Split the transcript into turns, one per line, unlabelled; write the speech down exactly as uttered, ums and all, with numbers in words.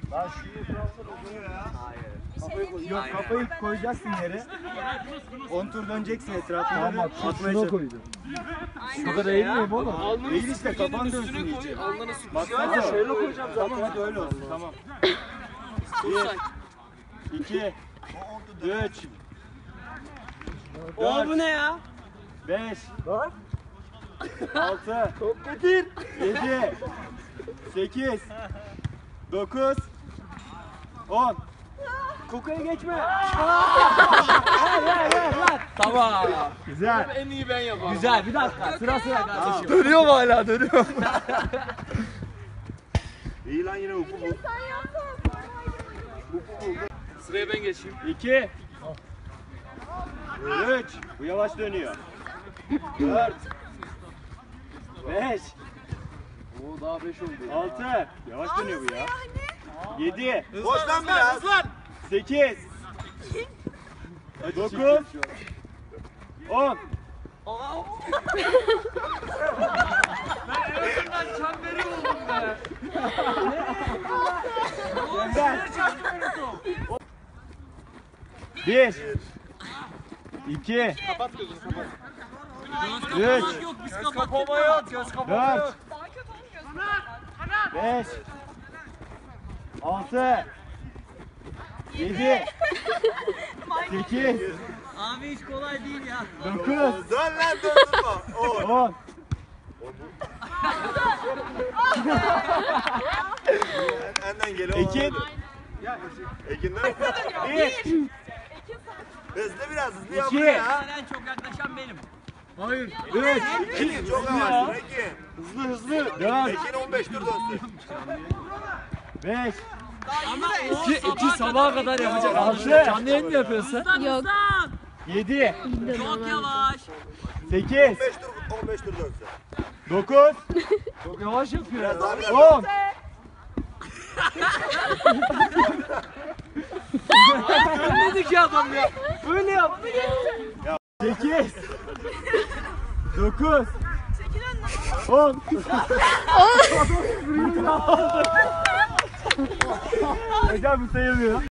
Lan şu etrafta oluyor ya. Hayır. Yok, kafayı koyacaksın yere. on tur döneceksin etrafına. Tamam bak, şuna koydum. Şurada değil miyim oğlum? Değil işte, kafan dönsün iyice. Bak şöyle, şöyle koyacağım zaten. Tamam hadi öyle olsun, tamam. bir, iki, üç,
Oo bu ne ya?
beş, altı, yedi, sekiz, dokuz, on.
Kokuya geçme. Ver ver ver lan. Tamam.
Güzel.
En iyi ben yaparım. Güzel, bir dakika. Sıra sıra kardeşim.
Dönüyor mu hala, dönüyor.
İyi lan, yine upu bul.
Sıraya ben geçeyim.
iki, üç, bu yavaş dönüyor. dört, beş,
Oo daha beş oldu.
altı, yavaş dönüyor bu ya. yedi,
Boş lan biraz.
sekiz, dokuz, on.
Ben en azından çemberi buldum be.
bir, iki,
Kapat gözünü kapat.
üç,
Yok biz kapama yok. Göz kapama
dört,
yok.
beş, altı, yedi, sekiz,
Abi hiç kolay değil ya.
dokuz,
Dön lan, döndürme. O.
on.
Enden geliyor.
Ekin.
Ekinden.
bir,
Hızlı biraz, hızlı
İki.
yapma ya.
En çok yaklaşan benim.
hayır, üç,
Ekin çok yavaş. Ekin.
hızlı hızlı, dört,
Ekin on beş tur dönsün.
beş,
Ama iki, iki sabaha kadar yapacak.
altı,
Canlı yayın mı yapıyorsun?
Yok.
yedi,
Çok yavaş.
sekiz,
on beş tur, on beş tur dönsün.
dokuz,
Çok yavaş yapıyor.
Biraz daha biraz.
on.
Ne ki adam ya? Böyle yap.
sekiz, dokuz, on. Hocam bu sayılmıyor.